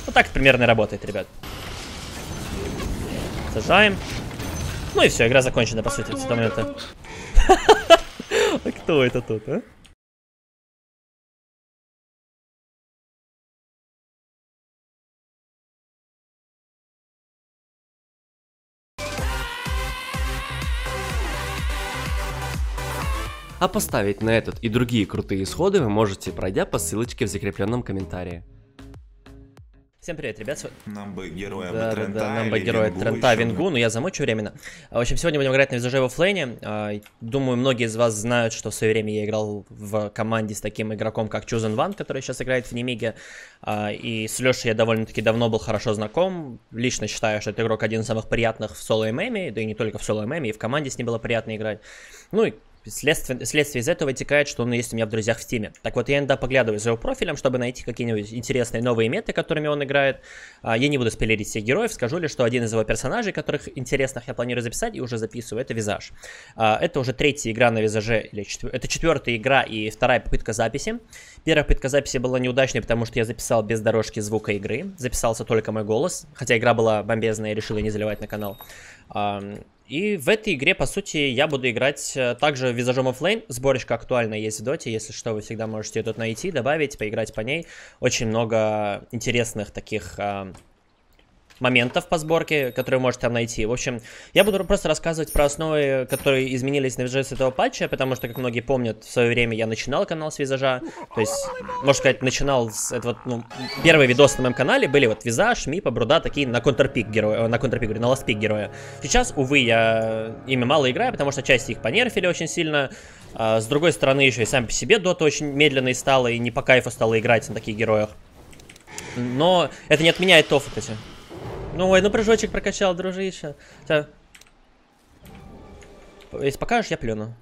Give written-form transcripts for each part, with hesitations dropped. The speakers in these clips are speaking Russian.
Вот так примерно работает, ребят. Сажаем. Ну и все, игра закончена, по сути, с этого момента. А кто это тут, а? А поставить на этот и другие крутые исходы вы можете, пройдя по ссылочке в закрепленном комментарии. Всем привет, ребят. Нам бы героя Трента, нам бы героя Трента, Вингу, но я замучу временно. В общем, сегодня будем играть на визаже во флейне. Думаю, многие из вас знают, что в свое время я играл в команде с таким игроком, как Chosen One, который сейчас играет в Немиге. И с Лешей я довольно-таки давно был хорошо знаком. Лично считаю, что этот игрок один из самых приятных в соло-ММе, да и не только в соло-ММе, и в команде с ним было приятно играть. Ну и следствие из этого вытекает, что он есть у меня в друзьях в стиме. Так вот, я иногда поглядываю за его профилем, чтобы найти какие-нибудь интересные новые меты, которыми он играет. Я не буду спойлерить всех героев, скажу лишь, что один из его персонажей, которых интересных я планирую записать и уже записываю, это Визаж. Это уже третья игра на Визаже, это четвертая игра и вторая попытка записи. Первая попытка записи была неудачной, потому что я записал без дорожки звука игры, записался только мой голос, хотя игра была бомбезная, я решил ее не заливать на канал. И в этой игре, по сути, я буду играть также визажом оффлейн. Сборочка актуальная есть в доте, если что, вы всегда можете ее тут найти, добавить, поиграть по ней. Очень много интересных таких моментов по сборке, которые вы можете там найти. В общем, я буду просто рассказывать про основы, которые изменились на визаже с этого патча, потому что, как многие помнят, в свое время я начинал канал с визажа, то есть, можно сказать, начинал с этого, ну, первые видосы на моем канале были вот визаж, мипа, бруда, такие на контрпик героя, на ластпик героя. Сейчас, увы, я ими мало играю, потому что часть их понерфили очень сильно. С другой стороны, еще и сам по себе дота очень медленной стала и не по кайфу стала играть на таких героях. Но это не отменяет тофу, кстати. Ну, ой, ну прыжочек прокачал, дружище. Если покажешь, я плюну.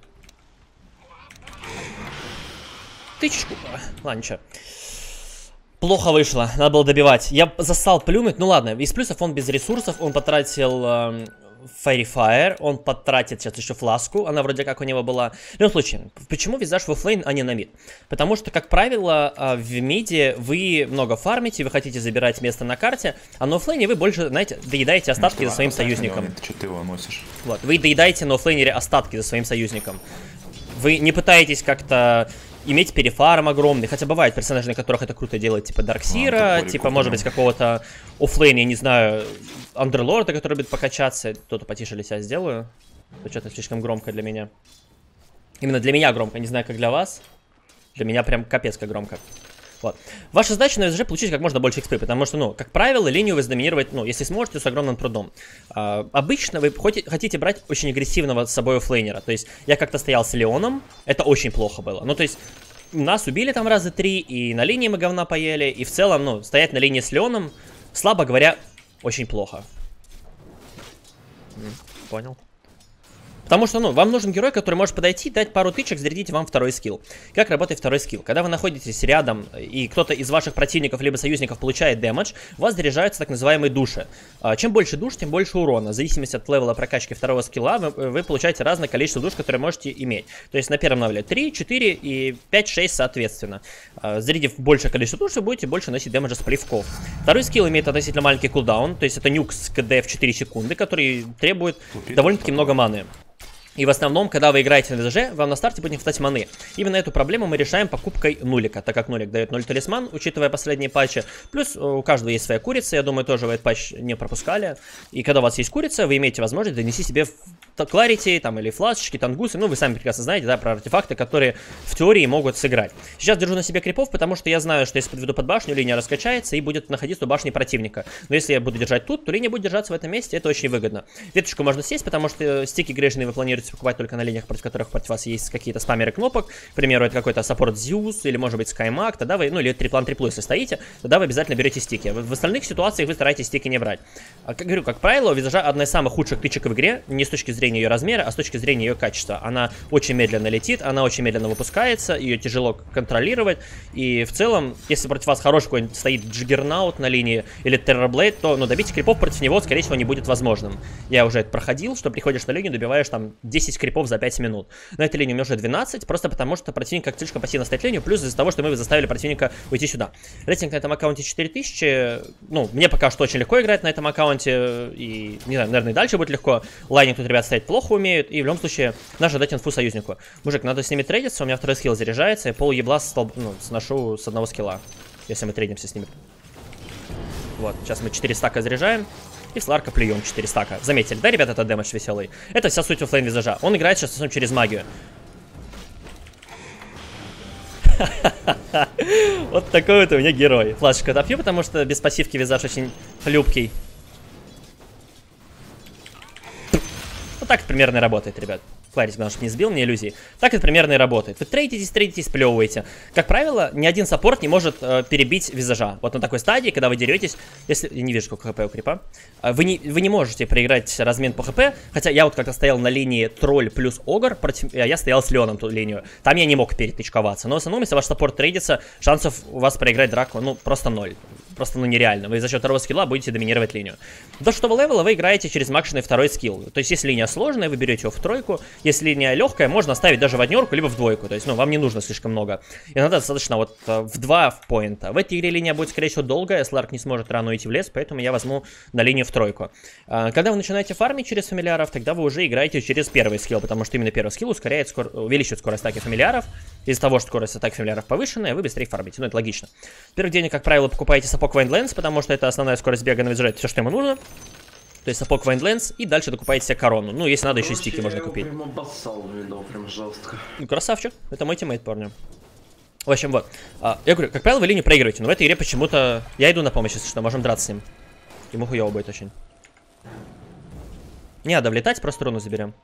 Тычку. Ладно, ничего. Плохо вышло, надо было добивать. Я засал плюнуть, ну ладно. Из плюсов он без ресурсов, он потратил Fairy Fire, он потратит сейчас еще фласку, она вроде как у него была. В любом случае, почему визаж в оффлейн, а не на мид? Потому что, как правило, в миде вы много фармите, вы хотите забирать место на карте, а на оффлейне вы больше, знаете, доедаете остатки за своим союзником. Что ты его носишь? Вот, вы доедаете на оффлейнере остатки за своим союзником. Вы не пытаетесь как-то иметь перефарм огромный, хотя бывают персонажи, на которых это круто делать, типа Дарксира, типа, может быть, какого-то оффлейна, я не знаю, Андерлорда, который будет покачаться. Кто-то потише лися сделаю. Это что-то слишком громко для меня. Именно для меня громко, не знаю, как для вас. Для меня прям капец как громко. Вот. Ваша задача на ВСЖ получить как можно больше XP, потому что, ну, как правило, линию вы сдоминировать, ну, если сможете, с огромным трудом. Обычно вы хотите брать очень агрессивного с собой оффлейнера. То есть я как-то стоял с Леоном, это очень плохо было. Ну, то есть нас убили там раза 3, и на линии мы говна поели, и в целом, ну, стоять на линии с Леоном, слабо говоря, очень плохо. Понял. Потому что, ну, вам нужен герой, который может подойти, дать пару тычек, зарядить вам второй скилл. Как работает второй скилл? Когда вы находитесь рядом, и кто-то из ваших противников либо союзников получает дэмэдж, у вас заряжаются так называемые души. Чем больше душ, тем больше урона. В зависимости от левела прокачки второго скилла, вы получаете разное количество душ, которые можете иметь. То есть на первом левеле 3, 4 и 5, 6 соответственно. Зарядив большее количество душ, вы будете больше носить дэмэджа с плевков. Второй скилл имеет относительно маленький кулдаун, то есть это нюк с КД в 4 секунды, который требует довольно-таки много маны. И в основном, когда вы играете на ВЗЖ, вам на старте будет не хватать маны. Именно эту проблему мы решаем покупкой нулика, так как нулик дает 0 талисман, учитывая последние патчи. Плюс у каждого есть своя курица, я думаю, тоже вы этот патч не пропускали. И когда у вас есть курица, вы имеете возможность донести себе кларити, там, или фласочки, тангусы. Ну, вы сами прекрасно знаете, да, про артефакты, которые в теории могут сыграть. Сейчас держу на себе крипов, потому что я знаю, что если подведу под башню, линия раскачается и будет находиться у башни противника. Но если я буду держать тут, то линия будет держаться в этом месте, это очень выгодно. Веточку можно съесть, потому что стики грешные вы планируете покупать только на линиях, против которых против вас есть какие-то спамеры кнопок. К примеру, это какой-то саппорт Zeus или, может быть, SkyMag. Тогда вы, ну, или триплан триплу, если стоите, тогда вы обязательно берете стики. В остальных ситуациях вы стараетесь стики не брать. Как говорю, как правило, у визажа одна из самых худших тычек в игре, не с точки зрения ее размера, а с точки зрения ее качества. Она очень медленно летит, она очень медленно выпускается, ее тяжело контролировать. И в целом, если против вас хороший какой-нибудь стоит Джиггернаут на линии или Террорблейд, то, ну, добить крипов против него, скорее всего, не будет возможным. Я уже это проходил, что приходишь на линию, добиваешь там 10 крипов за 5 минут. На этой линии у меня уже 12, просто потому что противник как слишком пассивно стоит линию, плюс из-за того, что мы заставили противника уйти сюда. Рейтинг на этом аккаунте 4000, ну, мне пока что очень легко играть на этом аккаунте, и, не знаю, наверное, и дальше будет легко. Лайнинг тут ребят стоять плохо умеют, и в любом случае надо дать инфу союзнику. Мужик, надо с ними трейдиться, у меня второй скилл заряжается, я полуебла сношу с одного скилла, если мы трейдимся с ними. Вот, сейчас мы 4 стака заряжаем. И в Сларка плюем 4 стака. Заметили, да, ребята, это дэмэдж веселый? Это вся суть оффлейн визажа. Он играет сейчас в основном через магию. Вот такой вот у меня герой. Флешку отопью, потому что без пассивки визаж очень хлюпкий. Вот так примерно и работает, ребят. Фларис, главное, чтобы не сбил мне иллюзии. Так это примерно и работает. Вы трейдитесь, плевываете. Как правило, ни один саппорт не может перебить визажа. Вот на такой стадии, когда вы деретесь, если... Я не вижу, сколько хп у крипа. Вы не можете проиграть размен по хп. Хотя я вот как-то стоял на линии тролль плюс огр, я стоял с Леоном ту линию. Там я не мог перетычковаться. Но в основном, если ваш саппорт трейдится, шансов у вас проиграть драку, ну, просто 0. Просто, ну, нереально. Вы за счет второго скилла будете доминировать линию. До 6 левела вы играете через макшенный второй скилл. То есть, если линия сложная, вы берете его в тройку. Если линия легкая, можно ставить даже в однерку, либо в двойку. То есть, ну, вам не нужно слишком много. Иногда достаточно вот в 2 в поинта. В этой игре линия будет, скорее всего, долгая. Сларк не сможет рано уйти в лес, поэтому я возьму на линию в тройку. Когда вы начинаете фармить через фамильяров, тогда вы уже играете через первый скилл, потому что именно первый скилл ускоряет, увеличивает скорость атаки фамильяров. Из-за того, что скорость атаки фамильяров повышенная, вы быстрее фармите. Ну, это логично. В первый день, как правило, покупаете сапог Вайндленс, потому что это основная скорость бега на визаже, это все, что ему нужно. То есть сапог Вайндленс, и дальше докупаете себе корону. Ну, если надо, еще стики можно купить. Ну, красавчик. Это мой тиммейт, парня. В общем, вот. Я говорю, как правило, вы линию проигрываете, но в этой игре почему-то... Я иду на помощь, если что, можем драться с ним. Ему хуёво будет очень. Не надо влетать, просто руну заберем.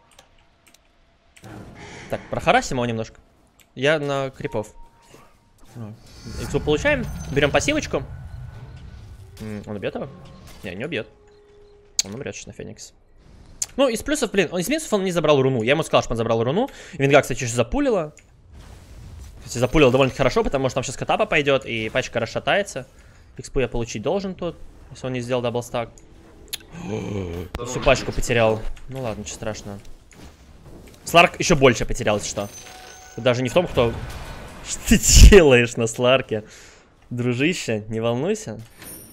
Так, прохарасим его немножко. Я на крипов. Иксу получаем, берем пассивочку. Он убьет его? Не, не убьет. Он умрет сейчас на Феникс. Ну, из плюсов, блин, из минусов он не забрал руну. Я ему сказал, что он забрал руну. Винга, кстати, еще запулила. Кстати, запулила довольно хорошо, потому что там сейчас катапа пойдет, и пачка расшатается. Экспу я получить должен тут, если он не сделал даблстак. Всю пачку потерял. Ну ладно, ничего страшного. Сларк еще больше потерял, если что. Даже не в том, кто... Что ты делаешь на Сларке? Дружище, не волнуйся.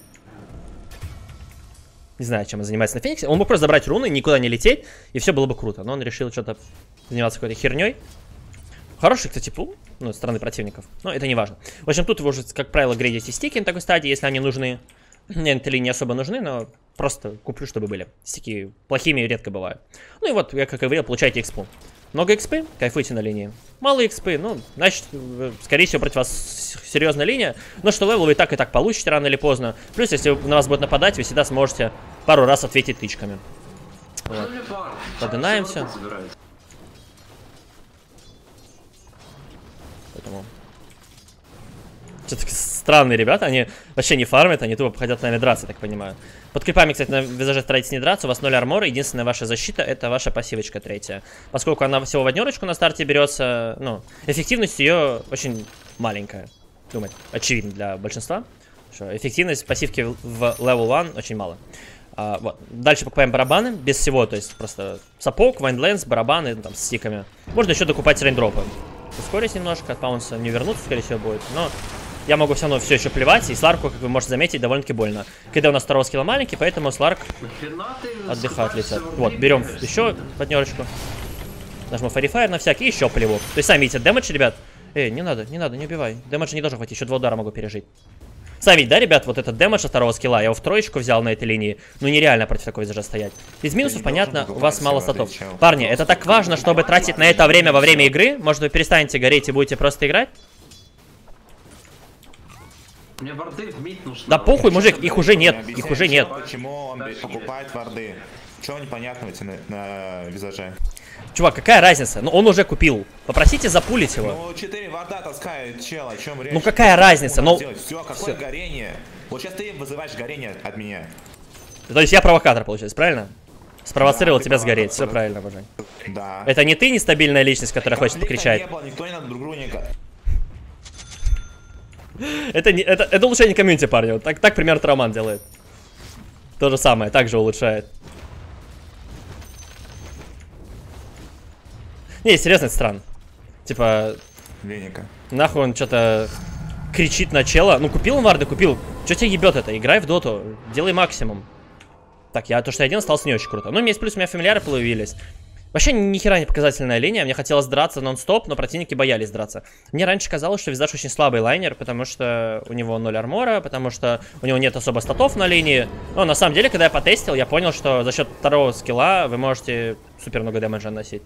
Не знаю, чем он занимается на Фениксе. Он мог просто забрать руны, никуда не лететь, и все было бы круто. Но он решил что-то заниматься какой-то херней. Хороший, кстати, пул, ну, со стороны противников. Но это не важно. В общем, тут вы уже, как правило, грейдите стики на такой стадии, если они нужны. Мне на этой линии не особо нужны, но просто куплю, чтобы были. Стики плохими редко бывают. Ну и вот, я как и говорил, получаете экспу. Много экспы, кайфуйте на линии. Мало экспы, ну, значит, скорее всего, против вас серьезная линия. Но что левел вы и так получите рано или поздно. Плюс, если на вас будут нападать, вы всегда сможете пару раз ответить тычками. Вот. Подынаемся. Поэтому... Что-то странные ребята, они вообще не фармят, они тупо хотят с нами драться, я так понимаю. Под крипами, кстати, на визаже старайтесь не драться, у вас 0 армора, единственная ваша защита — это ваша пассивочка третья. Поскольку она всего в однерочку на старте берется, ну, эффективность ее очень маленькая. Думаю, очевидно для большинства, что эффективность пассивки в level 1 очень мало. Вот. Дальше покупаем барабаны, без всего, то есть просто сапог, вайндленс, барабаны, там, с стиками. Можно еще докупать рейндропы. Ускорить немножко, от паунса не вернуться, скорее всего, будет, но... Я могу все равно все еще плевать, и Сларку, как вы можете заметить, довольно-таки больно. Когда у нас второго скилла маленький, поэтому Сларк отдыхать летит. Вот, берем еще поднерочку. Нажму Фарифайр на всякий, и еще плевок. То есть сами видите, дэмэдж, ребят. Не надо, не убивай. Дэмэдж не должен хватить, еще 2 удара могу пережить. Сами видите, да, ребят, вот этот дэмэдж от второго скилла, я его в троечку взял на этой линии. Ну нереально против такой визажа стоять. Из минусов, понятно, у вас мало статов. Парни, это так важно, чтобы тратить на это время во время игры. Может, вы перестанете гореть и будете просто играть? Мне варды в мид нужны. Да похуй, мужик, их уже нет, их уже нет. Почему он покупает варды? Чего непонятного на визаже? Чувак, какая разница? Ну он уже купил. Попросите запулить его. Ну 4 варда таскает, чел, о чем речь? Ну какая разница? Ну все, какое горение? Вот сейчас ты вызываешь горение от меня. То есть я провокатор, получается, правильно? Спровоцировал тебя сгореть, все правильно, боже. Да. Это не ты нестабильная личность, которая хочет покричать. Не было, никто не надо друг другу не... Это улучшение комьюнити, парни. Вот так примерно Роман делает. То же самое, также улучшает. Не, серьезно, это странно. Типа, Веника. нахуй он что-то кричит на чела. Ну, купил он варды, купил. Че тебя ебет это? Играй в доту, делай максимум. Так, то, что я один, осталось не очень круто. Ну, есть плюс, у меня фамильяры появились. Вообще, ни хера не показательная линия. Мне хотелось драться нон-стоп, но противники боялись драться. Мне раньше казалось, что Визаж очень слабый лайнер, потому что у него 0 армора, потому что у него нет особо статов на линии. Но на самом деле, когда я потестил, я понял, что за счет второго скилла вы можете супер много дэмэджа наносить.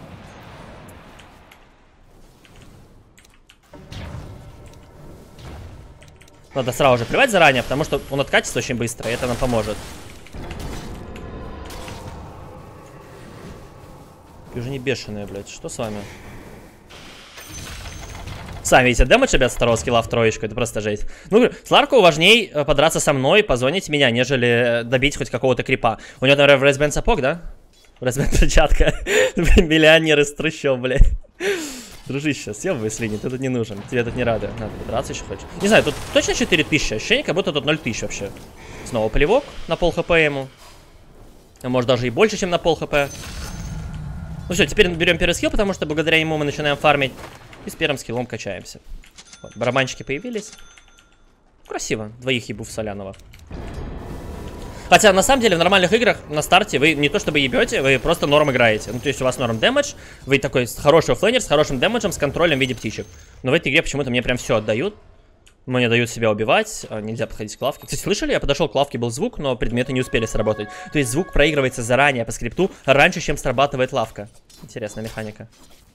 Надо сразу же плевать заранее, потому что он откатится очень быстро, и это нам поможет. Ты уже не бешеные, блядь. Что с вами? Сами видите, дэмэдж, ребят, с второго скилла в троечку. Это просто жесть. Ну, Сларку важней подраться со мной, позвонить меня, нежели добить хоть какого-то крипа. У него, наверное, в Резбен сапог, да? В Резбен перчатка. Миллионер из трущоб, блядь. Дружище, съебывай с линии, ты тут не нужен. Тебе тут не рады. Надо подраться еще хочешь. Не знаю, тут точно 4000. Ощущение, как будто тут 0 000 вообще. Снова плевок на пол хп ему. А может даже и больше, чем на пол хп. Ну все, теперь берем первый скилл, потому что благодаря ему мы начинаем фармить. И с первым скиллом качаемся. Вот, барабанчики появились. Красиво. Двоих ебу в Солянова. Хотя, на самом деле, в нормальных играх на старте вы не то чтобы ебете, вы просто норм играете. Ну, то есть у вас норм дэмэдж, вы такой хороший оффлейнер с хорошим дэмэджем, с контролем в виде птичек. Но в этой игре почему-то мне прям все отдают. Мне дают себя убивать, нельзя подходить к лавке. Кстати, слышали, я подошел к лавке, был звук, но предметы не успели сработать. То есть звук проигрывается заранее по скрипту, раньше, чем срабатывает лавка. Интересная механика.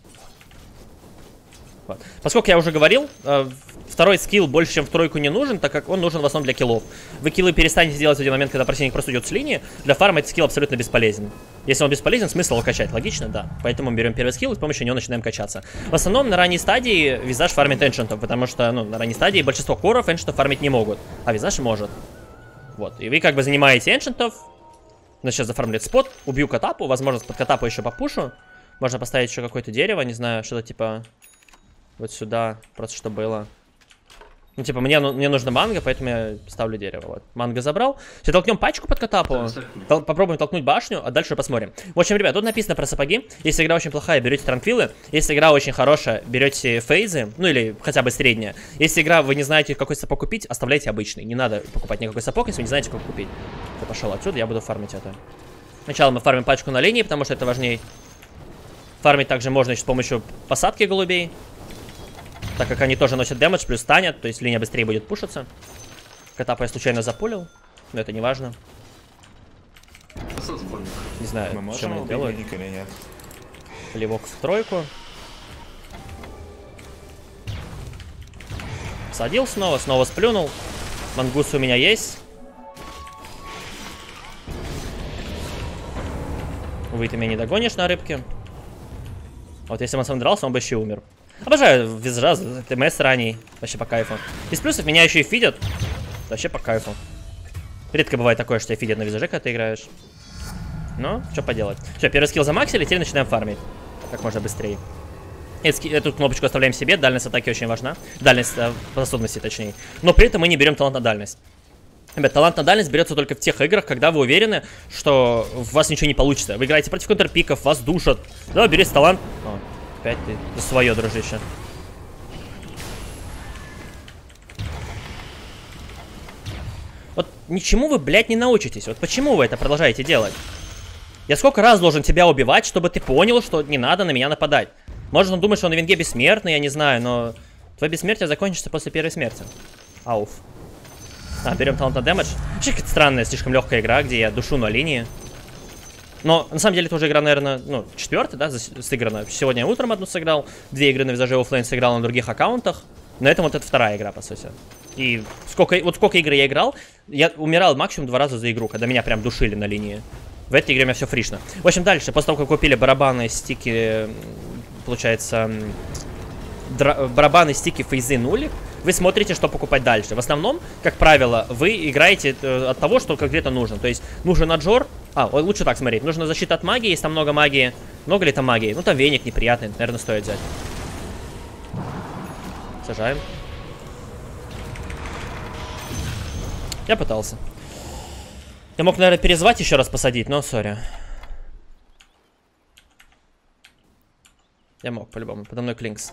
Вот. Поскольку я уже говорил, второй скилл больше, чем в тройку не нужен, так как он нужен в основном для киллов. Вы киллы перестанете делать в один момент, когда противник просто идет с линии. Для фарма этот скилл абсолютно бесполезен. Если он бесполезен, смысл его качать, логично, да. Поэтому мы берем первый скилл и с помощью него начинаем качаться. В основном на ранней стадии Визаж фармит эншентов, потому что, ну, на ранней стадии большинство коров эншентов фармить не могут, а Визаж может. Вот, и вы как бы занимаете эншентов. Ну, сейчас зафармлит спот, убью катапу, возможно, под катапу еще попушу. Можно поставить еще какое-то дерево, не знаю, что-то типа... Вот сюда, просто что было. Ну, типа, мне нужно манго, поэтому я ставлю дерево. Вот. Манго забрал. Сейчас толкнем пачку под катапу. Попробуем толкнуть башню, а дальше посмотрим. В общем, ребят, тут написано про сапоги. Если игра очень плохая, берете транквилы. Если игра очень хорошая, берете фейзы. Ну, или хотя бы средняя. Если игра, вы не знаете, какой сапог купить, оставляйте обычный. Не надо покупать никакой сапог, если вы не знаете, как купить. Я пошел отсюда, я буду фармить это. Сначала мы фармим пачку на линии, потому что это важнее. Фармить также можно еще с помощью посадки голубей. Так как они тоже носят дэмэдж, плюс станет, то есть линия быстрее будет пушиться. Катапа я случайно запулил, но это не важно. Не знаю, чем они делают. Или нет? Плевок в тройку. Садил снова сплюнул. Мангус у меня есть. Увы, ты меня не догонишь на рыбке. Вот если бы он сам дрался, он бы еще умер. Обожаю Визажа, ТМС ранний. Вообще по кайфу. Из плюсов меня еще и фидят. Вообще по кайфу. Редко бывает такое, что тебя фидят на Визаже, когда ты играешь. Но, что поделать. Все, первый скилл замаксили, теперь начинаем фармить. Как можно быстрее. Эту кнопочку оставляем себе, дальность атаки очень важна. Дальность способности, точнее. Но при этом мы не берем талант на дальность. Ребят, талант на дальность берется только в тех играх, когда вы уверены, что у вас ничего не получится. Вы играете против контрпиков, вас душат. Да, берите талант. О, опять ты за свое, дружище. Вот ничему вы, блядь, не научитесь. Вот почему вы это продолжаете делать? Я сколько раз должен тебя убивать, чтобы ты понял, что не надо на меня нападать? Может, он думает, что он на винге бессмертный, я не знаю, но твое бессмертие закончится после первой смерти. Ауф. Берем талант на дэмэдж. Вообще какая-то странная, слишком легкая игра, где я душу на линии. Но на самом деле тоже игра, наверное, ну, 4-я, да, сыграна. Сегодня я утром одну сыграл, 2 игры на Визаже оффлейн сыграл на других аккаунтах. На этом вот это 2-я игра, по сути. И сколько игр я играл, я умирал максимум 2 раза за игру, когда меня прям душили на линии. В этой игре у меня все фришно. В общем, дальше, после того, как купили барабаны, стики, получается, барабаны, стики, фейзы, нули, вы смотрите, что покупать дальше. В основном, как правило, вы играете от того, что конкретно нужно. То есть, нужен аджор. Лучше так смотреть. Нужна защита от магии, если там много магии. Много ли там магии? Ну, там веник неприятный, наверное, стоит взять. Сажаем. Я пытался. Я мог, наверное, перезвать еще раз посадить, но сори. Я мог, по-любому. Подо мной Клинкс.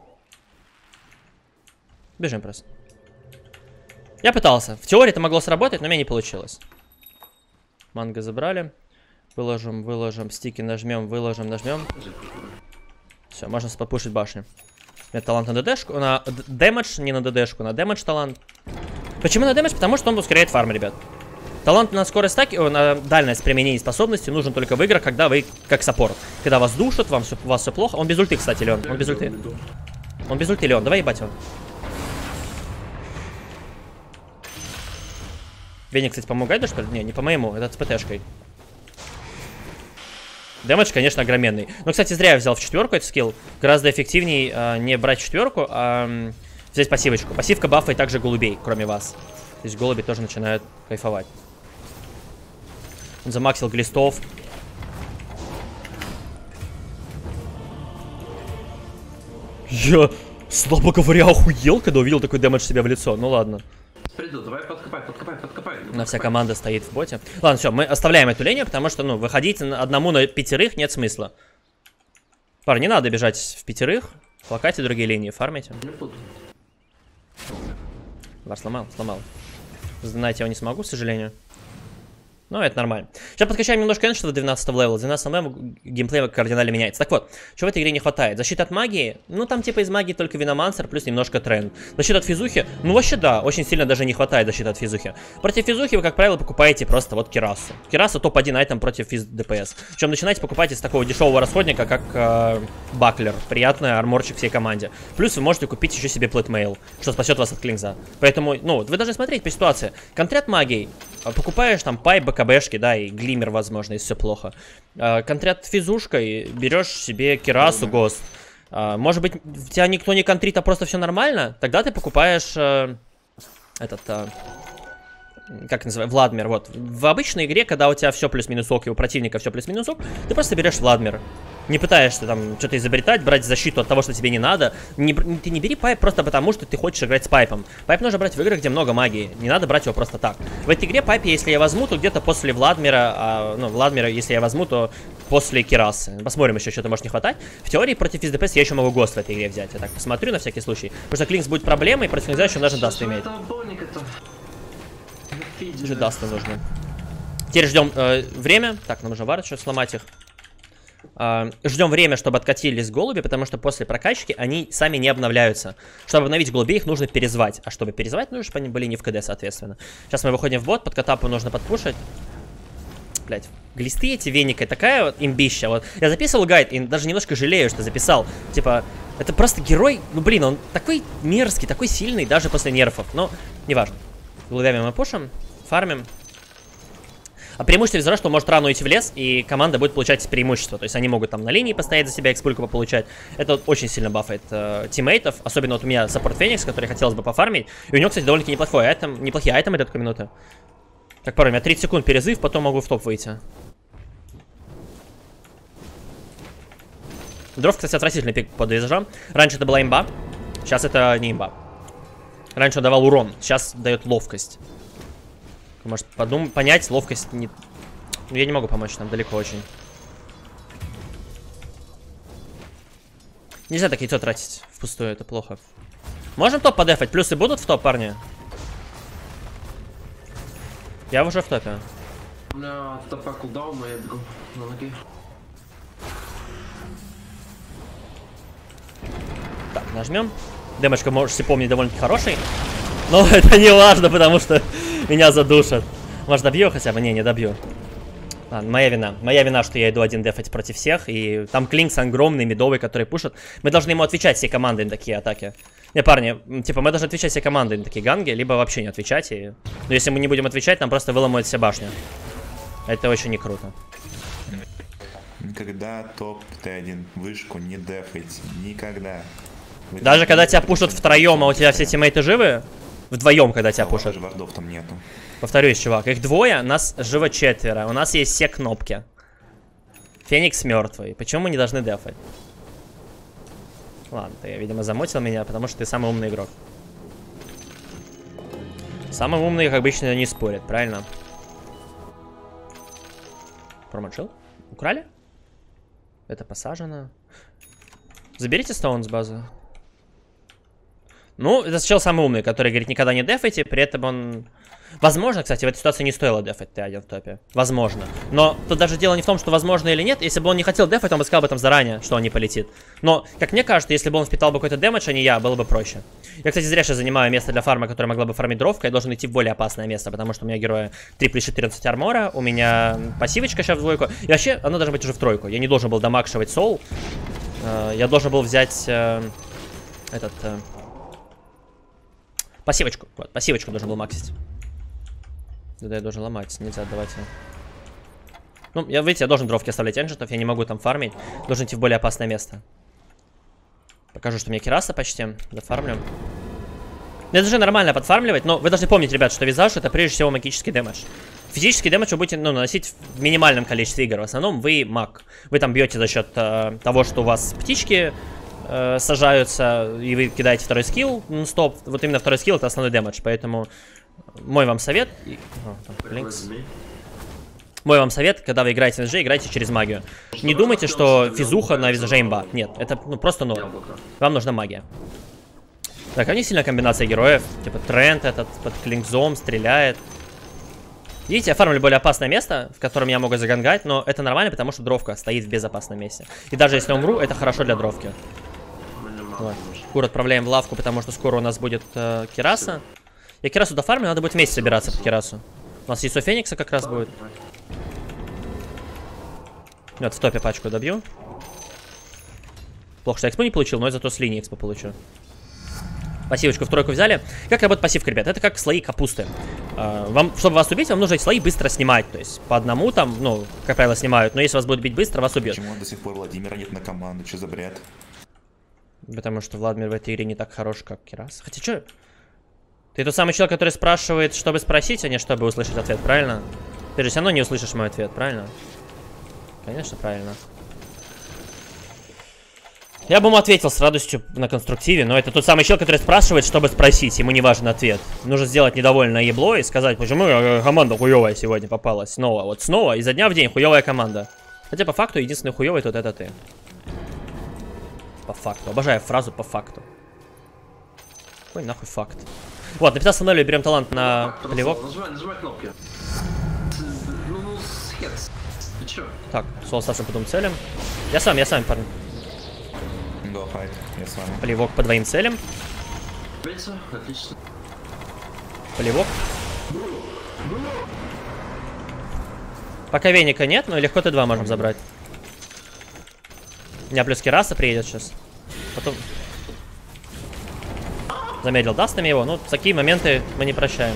Бежим просто. Я пытался. В теории это могло сработать, но у меня не получилось. Манго забрали. Выложим. Стики нажмем, выложим, нажмем. Все, можно попушить башню. У меня талант на ДДшку. На дэмэдж, не на ДДшку, на дэмэдж талант. Почему на дэмэдж? Потому что он ускоряет фарм, ребят. Талант на скорость стаки, на дальность применения способности нужен только в играх, когда вы как саппорт. Когда вас душат, у вас все плохо. Он без ульты, кстати, Леон. Он без ульты. Он без ульты, Леон. Давай ебать его. Веник, кстати, помогает, да, что ли? Не по моему, это с ПТшкой. Дэмэдж, конечно, огроменный. Но, кстати, зря я взял в четверку этот скилл. Гораздо эффективнее не брать четверку, а взять пассивочку. Пассивка бафает также голубей, кроме вас. То есть голуби тоже начинают кайфовать. Он замаксил глистов. Я, слабо говоря, охуел, когда увидел такой дэмэдж себе в лицо. Ну ладно. Приду, давай подкопай. На вся команда стоит в боте. Ладно, все, мы оставляем эту линию, потому что, ну, выходить одному на пятерых нет смысла. Парни, не надо бежать в пятерых. Плакайте другие линии, фармите. Вар сломал. Знать я его не смогу, к сожалению. Но это нормально. Сейчас подкачаем немножко эншта до 12 левела. 12 левела геймплей кардинально меняется. Так вот, чего в этой игре не хватает? Защита от магии. Ну, там типа из магии только Виномансер, плюс немножко тренд. Защита от физухи. Ну, вообще да, очень сильно даже не хватает защиты от физухи. Против физухи вы, как правило, покупаете просто вот Кирасу. Кираса топ-1 айтем против физ ДПС. Причем начинаете покупать из такого дешевого расходника, как Баклер. Приятный арморчик всей команде. Плюс вы можете купить еще себе плейтмейл, что спасет вас от клинза. Поэтому, ну, вы должны смотреть по ситуации. Контрят магией. Покупаешь там пайп, БКБшки, да, и глиммер, возможно, если все плохо. Контрят физушкой, берешь себе Кирасу, Гост. Может быть, тебя никто не контрит, а просто все нормально? Тогда ты покупаешь как называется, Владмир, вот. В обычной игре, когда у тебя все плюс-минус ок, и у противника все плюс-минус ок, ты просто берешь Владмир. Не пытаешься там что-то изобретать, брать защиту от того, что тебе не надо. Ты не бери пайп просто потому, что ты хочешь играть с пайпом. Пайп нужно брать в играх, где много магии. Не надо брать его просто так. В этой игре пайп, если я возьму, то где-то после Владмира, Владмира, если я возьму, то после Кирасы. Посмотрим еще, что-то может не хватать. В теории против ФизДПС я еще могу Гост в этой игре взять. Я так посмотрю на всякий случай. Потому что Клинкс будет проблемой, против Клинкса еще даже Даст имеет. Уже Даста нужно. Теперь ждем время. Так, нам нужно вар еще сломать их. Ждем время, чтобы откатились голуби, потому что после прокачки они сами не обновляются. Чтобы обновить голубей, их нужно перезвать. А чтобы перезвать, нужно, чтобы они были не в КД, соответственно. Сейчас мы выходим в бот, под катапу нужно подпушить. Блять, глисты эти веника, такая вот имбища. Вот. Я записывал гайд и даже немножко жалею, что записал. Типа, это просто герой, ну блин, он такой мерзкий, такой сильный, даже после нерфов. Но, неважно. Голубями мы пушим, фармим. А преимущество из-за того, что он может рано уйти в лес, и команда будет получать преимущество. То есть они могут там на линии постоять за себя, экспульку получать. Это вот очень сильно бафает тиммейтов. Особенно вот у меня саппорт Феникс, который хотелось бы пофармить. И у него, кстати, довольно-таки неплохой айтем, неплохие айтемы до такой минуты. Так, пару, у меня 30 секунд перезыв, потом могу в топ выйти. Дров, кстати, отвратительный пик по движам. Раньше это была имба, сейчас это не имба. Раньше он давал урон, сейчас дает ловкость. Может понять, ловкость не... Ну, я не могу помочь, там далеко очень. Нельзя так яйцо тратить впустую, это плохо. Можем топ подефать? Плюсы будут в топ, парни? Я уже в топе. У меня топа кулдаун, я бегу на ноги. Так, нажмем. Дэмэджка, можете помнить, довольно-таки хороший. Но это не важно, потому что меня задушат. Может, добью хотя бы? Не добью. Ладно, моя вина. Моя вина, что я иду один дефать против всех. И там Клинкс огромный, медовый, который пушит. Мы должны ему отвечать всей командой на такие атаки. Не, парни, типа, мы должны отвечать всей командой на такие ганги, либо вообще не отвечать. Но если мы не будем отвечать, нам просто выломают все башни. Это очень не круто. Никогда топ Т1 вышку не дефайте. Никогда. Даже когда тебя пушат втроем, а у тебя все тиммейты живы? Вдвоем, когда тебя пушат. Вардов там нету. Повторюсь, чувак, их двое, нас живо 4. У нас есть все кнопки. Феникс мертвый. Почему мы не должны дефать? Ладно, ты, видимо, замотил меня, потому что ты самый умный игрок. Самый умный, как обычно, не спорит, правильно? Промочил? Украли? Это посажено. Заберите стоун с базы. Ну, это чел самый умный, который говорит, никогда не дефайте, при этом он... Возможно, кстати, в этой ситуации не стоило дефать Т1 в топе. Возможно. Но тут даже дело не в том, что возможно или нет. Если бы он не хотел дефать, он бы сказал об этом заранее, что он не полетит. Но, как мне кажется, если бы он впитал бы какой-то дэмэдж, а не я, было бы проще. Я, кстати, зря сейчас занимаю место для фарма, которое могла бы фармить дровка. Я должен идти в более опасное место, потому что у меня героя 3 плюс 14 армора, у меня пассивочка сейчас в двойку. И вообще, она должна быть уже в тройку. Я не должен был дамакшивать соул. Я должен был взять пассивочку. Вот, пассивочку должен был максить. Да, я должен ломать, нельзя отдавать. Ну, видите, я должен дровки оставлять энджентов, я не могу там фармить. Должен идти в более опасное место. Покажу, что у меня Кираса почти. Зафармлю. Это же нормально подфармливать, но вы должны помнить, ребят, что визаж это прежде всего магический дэмэдж. Физический дэмэдж вы будете наносить в минимальном количестве игр. В основном вы маг. Вы там бьете за счет того, что у вас птички сажаются, и вы кидаете второй скилл. Стоп. Вот именно второй скилл это основной дэмэдж, поэтому... Мой вам совет, когда вы играете на визаже, играйте через магию. Не думайте, что физуха на визаже имба. Нет, это просто норм. Вам нужна магия. Так, а у них сильная комбинация героев. Типа Трент этот под клинкзом стреляет. Видите, я фармлю более опасное место, в котором я могу загангать, но это нормально, потому что дровка стоит в безопасном месте. И даже если умру, это хорошо для дровки. Вот. Кур отправляем в лавку, потому что скоро у нас будет Кираса. Я Кирасу дофармлю, надо будет вместе собираться по Кирасу. У нас яйцо Феникса как раз будет. Вот, в топе пачку добью. Плохо, что экспо не получил, но я зато с линии экспо получу. Пассивочку в тройку взяли. Как работает пассивка, ребят? Это как слои капусты. Чтобы вас убить, вам нужно эти слои быстро снимать. То есть по одному там, ну, как правило, снимают. Но если вас будут бить быстро, вас убьют. Почему до сих пор Владимира нет на команду? Что за бред? Потому что Владимир в этой игре не так хорош, как Кирас. Хотя, что... Ты тот самый человек, который спрашивает, чтобы спросить, а не чтобы услышать ответ, правильно? Ты же все равно не услышишь мой ответ, правильно? Конечно, правильно. Я бы ему ответил с радостью на конструктиве, но это тот самый человек, который спрашивает, чтобы спросить, ему не важен ответ. Нужно сделать недовольное ебло и сказать, почему команда хуевая сегодня попалась. Снова, вот снова, изо дня в день хуевая команда. Хотя по факту единственный хуевый тут это ты. По факту, обожаю фразу по факту. Какой нахуй факт? Вот, написал со мной, берем талант на плевок. Нажимай кнопки. Ну, хец. Ты чё? Так, соло ставшим по двум целям. Я с вами, парни. Go fight, я с вами. Плевок по двоим целям. Отлично. Плевок. Пока веника нет, но легко Т2 можем забрать. У меня плюс Кираса приедет сейчас. Потом... Замедлил дастами его. Ну, такие моменты мы не прощаем.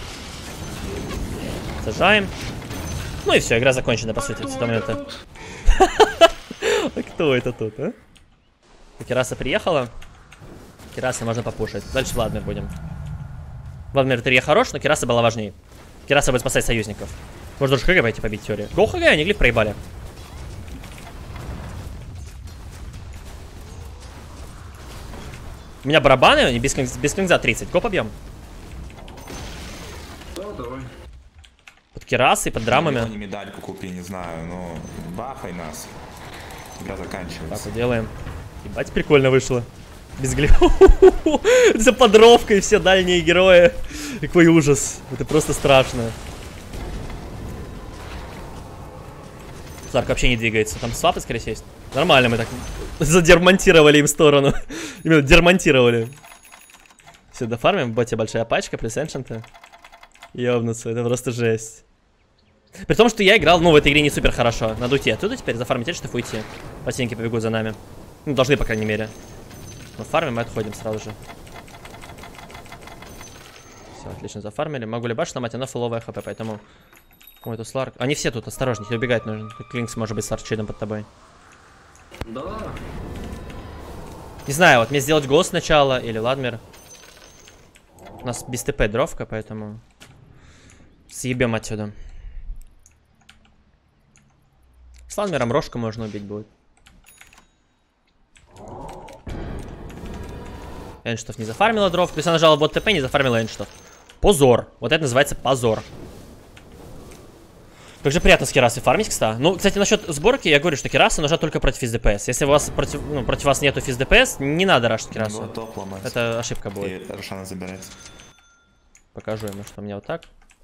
Сажаем. Ну и все, игра закончена, по сути, с этого момента. Кто это тут, а? Кираса приехала. Кираса можно попушить. Дальше Владимир будем. Владимир 3 хорош, но Кираса была важнее. Кираса будет спасать союзников. Может даже ХГ пойти побить теорию. Го ХГ, они глиф проебали. У меня барабаны, они без клинза 30. Го побьем. Да, давай. Под Кирасой, под драмами. Не медальку купи, не знаю, но бафай нас. Игра заканчивается. Так вот делаем. Ебать, прикольно вышло. Без глифа. За подровкой все дальние герои. Какой ужас. Это просто страшно. Сларк вообще не двигается. Там свапы, скорее всего, есть. Нормально мы так задермонтировали им сторону. Именно дермонтировали. Все, дофармим. В боте большая пачка, плюс эншенты. Ёбнуться, это просто жесть. При том, что я играл, ну, в этой игре не супер хорошо. Надо уйти оттуда теперь, зафармить эншентов, уйти. Противники побегут за нами. Ну, должны, по крайней мере. Мы фармим и отходим сразу же. Все, отлично, зафармили. Могу ли баш сломать, она фуловая хп, поэтому... Ой, это Сларк. Они все тут, осторожнее, убегать нужно. Клинкс может быть с арчидом под тобой. Да. Не знаю, вот мне сделать голос сначала или Владимир. У нас без ТП дровка, поэтому... Съебем отсюда. С Владимиром рожку можно убить будет. Энштов не зафармила дров. То есть она нажала бот ТП, не зафармила энштов. Позор. Вот это называется позор. Как же приятно с Керасой фармить, кстати. Ну, кстати, насчет сборки, я говорю, что Кераса нужна только против физ ДПС. Если у вас против вас нету физ ДПС, не надо рашить Керасу. Топ ломать. Это ошибка будет. И Рошана забирать. Покажу ему, что у меня вот так.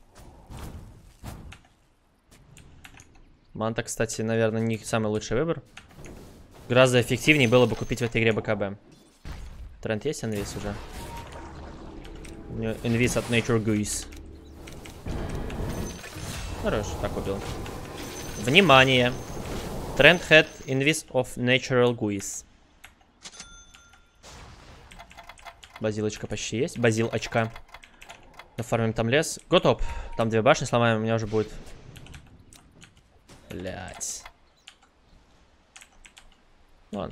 Манта, кстати, наверное, не самый лучший выбор. Гораздо эффективнее было бы купить в этой игре БКБ. Тренд есть инвиз уже? У него инвиз от Nature Goose. Хорош, так убил. Внимание! Тренд had invis of natural goose. Базилочка почти есть. Базил очка. Нафармим там лес. Готов. Там 2 башни сломаем, у меня уже будет. Блять. Ладно.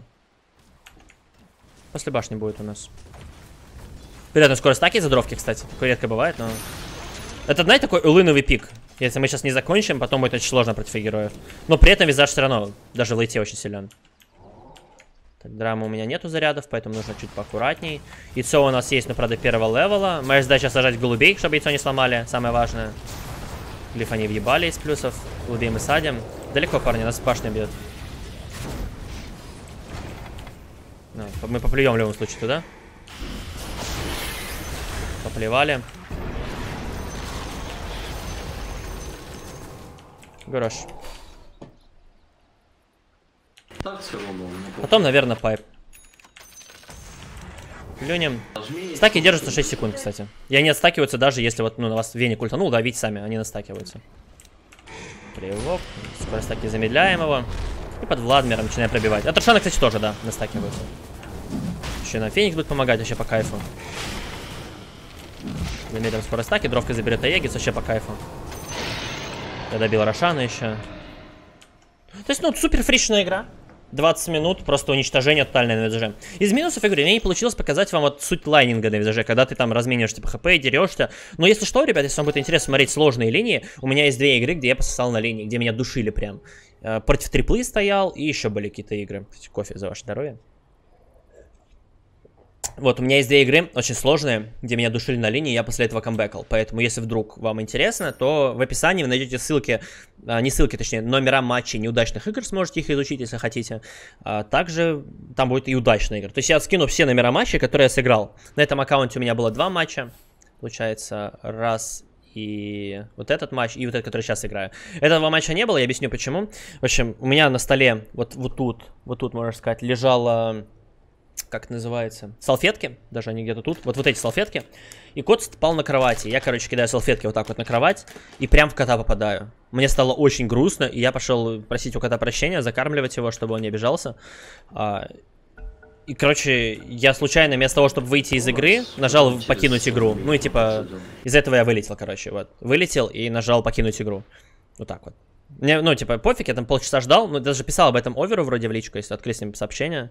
После башни будет у нас. Приятно скоро стаки из-за дровки, кстати. Такое редко бывает, но... Это, знаете, такой улыновый пик. Если мы сейчас не закончим, потом будет очень сложно против героев. Но при этом визаж все равно, даже в лейте очень силен. Так, драма у меня нету зарядов, поэтому нужно чуть поаккуратней. Яйцо у нас есть, но, правда, 1-го левела. Моя задача сажать голубей, чтобы яйцо не сломали, самое важное. Глиф они въебали из плюсов. Голубей мы садим. Далеко, парни, нас башня бьет. Мы поплюем в любом случае туда. Поплевали. Горош. Так все равно. Потом, наверное, пайп. Плюнем. Стаки держатся 6 секунд, кстати. И они отстакиваются даже если вот, ну, на вас веник ультанул, да, видите сами, они настакиваются. Привок. Скоро стаки замедляем его. И под Владмиром начинаем пробивать. От Рошана, кстати, тоже, да, настакиваются. Еще нам Феникс будет помогать, вообще по кайфу. Замедлим скоро стаки, дровка заберет Аегис, вообще по кайфу. Я добил Рошана еще. То есть, ну, супер фришная игра. 20 минут, просто уничтожение тотальное на визаже. Из минусов игры мне не получилось показать вам вот суть лайнинга на визаже, когда ты там размениваешь типа хп, дерешься. Но если что, ребят, если вам будет интересно смотреть сложные линии, у меня есть 2 игры, где я пососал на линии, где меня душили прям. Против триплы стоял, и еще были какие-то игры. Кофе за ваше здоровье. Вот, у меня есть 2 игры, очень сложные, где меня душили на линии, я после этого камбэкал. Поэтому, если вдруг вам интересно, то в описании вы найдете ссылки, не ссылки, точнее, номера матчей неудачных игр, сможете их изучить, если хотите. Также там будет и удачные игры. То есть я скину все номера матчей, которые я сыграл. На этом аккаунте у меня было 2 матча, получается, раз и вот этот матч, и вот этот, который сейчас играю. Этого матча не было, я объясню почему. В общем, у меня на столе, вот тут, можно сказать, лежало... Как это называется? Салфетки, даже они где-то тут. Вот эти салфетки. И кот спал на кровати. Я, короче, кидаю салфетки вот так вот на кровать. И прям в кота попадаю. Мне стало очень грустно. И я пошел просить у кота прощения, закармливать его, чтобы он не обижался. И, короче, я случайно вместо того, чтобы выйти из игры, нажал покинуть игру. Ну и типа, из-за этого я вылетел, короче. Вот. Вылетел и нажал покинуть игру. Вот так вот. Мне, ну, типа, пофиг, я там полчаса ждал. Ну, даже писал об этом Оверу вроде в личку, если открыть с ним сообщение.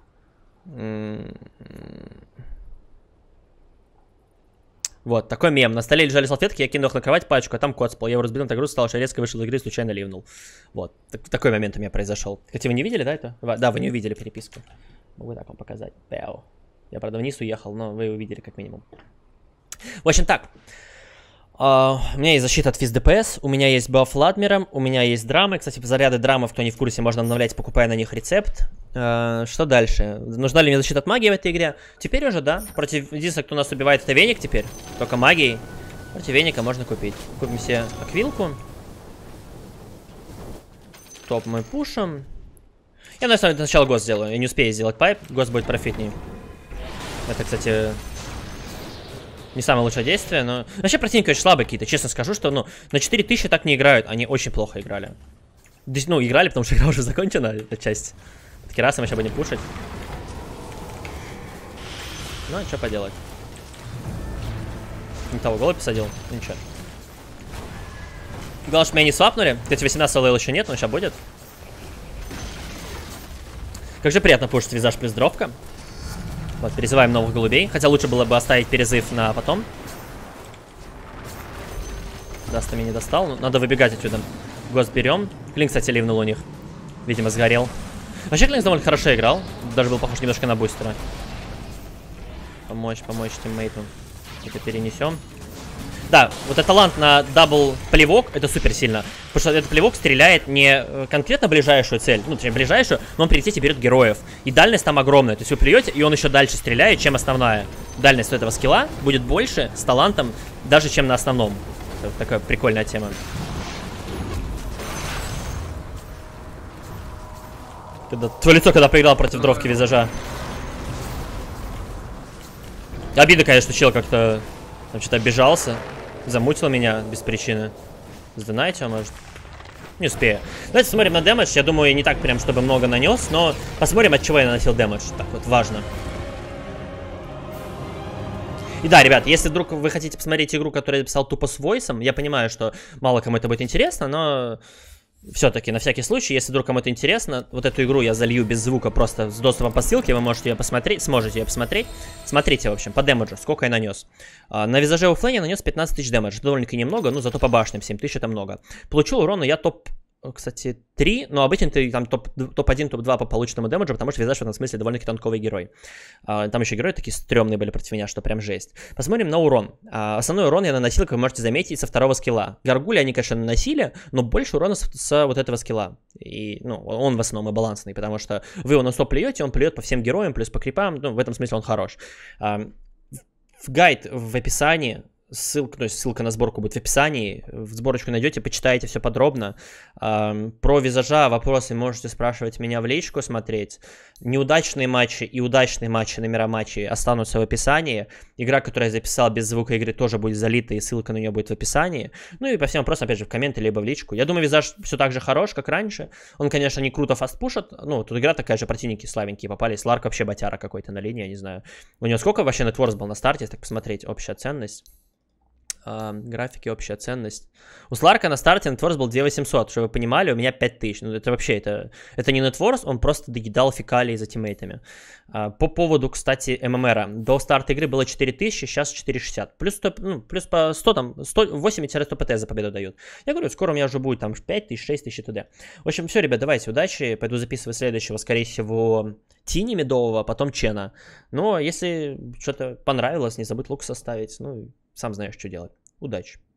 Вот, такой мем. На столе лежали салфетки, я кинул их на кровать, пачку, а там кот спал. Я его разбил на груз, стал, что резко вышел из игры и случайно ливнул. Вот, такой момент у меня произошел. Хотя вы не видели, да, это? Да, вы не увидели переписку. Могу так вам показать. Пяу. Я, правда, вниз уехал, но вы увидели как минимум. В общем, так. У меня есть защита от физ ДПС, у меня есть баф Владмиром, у меня есть драмы. Кстати, заряды драмы, кто не в курсе, можно обновлять, покупая на них рецепт. Что дальше? Нужна ли мне защита от магии в этой игре? Теперь уже, да. Против единственного, кто нас убивает, это веник теперь. Только магией. Против веника можно купить. Купим себе аквилку. Топ мы пушим. Я, на самом деле, сначала ГОСТ сделаю. Я не успею сделать пайп. ГОСТ будет профитнее. Это, кстати... Не самое лучшее действие, но... Вообще противники очень слабые какие-то, честно скажу, что, ну, на 4000 так не играют, они очень плохо играли. Ну, играли, потому что игра уже закончена, эта часть. Под Керасом мы сейчас будем пушить. Ну, что поделать. Не того голубь посадил, ничего. Главное, что меня не свапнули. Кстати, 18 лейл еще нет, но сейчас будет. Как же приятно пушить визаж плюс дровка. Вот, перезываем новых голубей. Хотя лучше было бы оставить перезыв на потом. Даста не достал. Ну, надо выбегать отсюда. ГОСТ берем. Клин, кстати, ливнул у них. Видимо, сгорел. Вообще, Клин довольно хорошо играл. Даже был похож немножко на бустера. Помочь тиммейту. Это перенесем. Да, вот этот талант на дабл плевок, это супер сильно. Потому что этот плевок стреляет не конкретно ближайшую цель, ну, точнее, ближайшую, но он прилетит и берет героев. И дальность там огромная. То есть вы плюете, и он еще дальше стреляет, чем основная. Дальность у этого скилла будет больше с талантом, даже чем на основном. Это такая прикольная тема. Твое лицо, когда поиграл против дровки визажа. Обида, конечно, чел как-то там что-то обижался. Замутил меня без причины. Сдонайте, может? Не успею. Давайте посмотрим на дэмэдж. Я думаю, не так прям, чтобы много нанес, но посмотрим, от чего я наносил дэмэдж. Так вот, важно. И да, ребят, если вдруг вы хотите посмотреть игру, которую я писал тупо с войсом, я понимаю, что мало кому это будет интересно, но... Все-таки, на всякий случай, если вдруг кому-то интересно, вот эту игру я залью без звука, просто с доступом по ссылке, вы можете ее посмотреть, сможете ее посмотреть. Смотрите, в общем, по дэмэджу, сколько я нанес. На визаже у Флэня я нанес 15 тысяч дэмэджа, это довольно-таки немного, но зато по башням 7 тысяч это много. Получил урона я топ, кстати, 3, но обычно ты там топ-1, топ-2 по полученному дэмэджу, потому что визаж в этом смысле довольно-таки танковый герой. Там еще герои такие стрёмные были против меня, что прям жесть. Посмотрим на урон. Основной урон я наносил, как вы можете заметить, со второго скилла. Гаргули они, конечно, наносили, но больше урона с вот этого скилла. И, ну, он в основном и балансный, потому что вы его нон-стоп плюете, он плюет по всем героям, плюс по крипам, ну, в этом смысле он хорош. В гайд в описании... Ссылка, то есть ссылка на сборку будет в описании, в сборочку найдете, почитайте все подробно. Про визажа вопросы можете спрашивать меня в личку, смотреть. Неудачные матчи и удачные матчи, номера матчей останутся в описании. Игра, которую я записал без звука игры, тоже будет залита, и ссылка на нее будет в описании. Ну и по всем вопросам, опять же, в комменты, либо в личку. Я думаю, визаж все так же хорош, как раньше. Он, конечно, не круто фастпушит. Ну, тут игра такая же, противники слабенькие попались. Ларк вообще батяра какой-то на линии, я не знаю. У него сколько вообще нетворс был на старте, если так посмотреть, общая ценность. Графики, общая ценность. У Сларка на старте нетворс был 2800, чтобы вы понимали, у меня 5000. Ну, это вообще, это не нетворс, он просто доедал фекалии за тиммейтами. По поводу, кстати, ММРа. До старта игры было 4000, сейчас 460. Плюс, ну, плюс по 100, там, 80-100 ПТ за победу дают. Я говорю, скоро у меня уже будет там 5000, 6000 т.д. В общем, все, ребят, давайте, удачи. Пойду записывать следующего, скорее всего, Тини медового, потом Чена. Но если что-то понравилось, не забудь лук составить. Ну, сам знаешь, что делать. Удачи!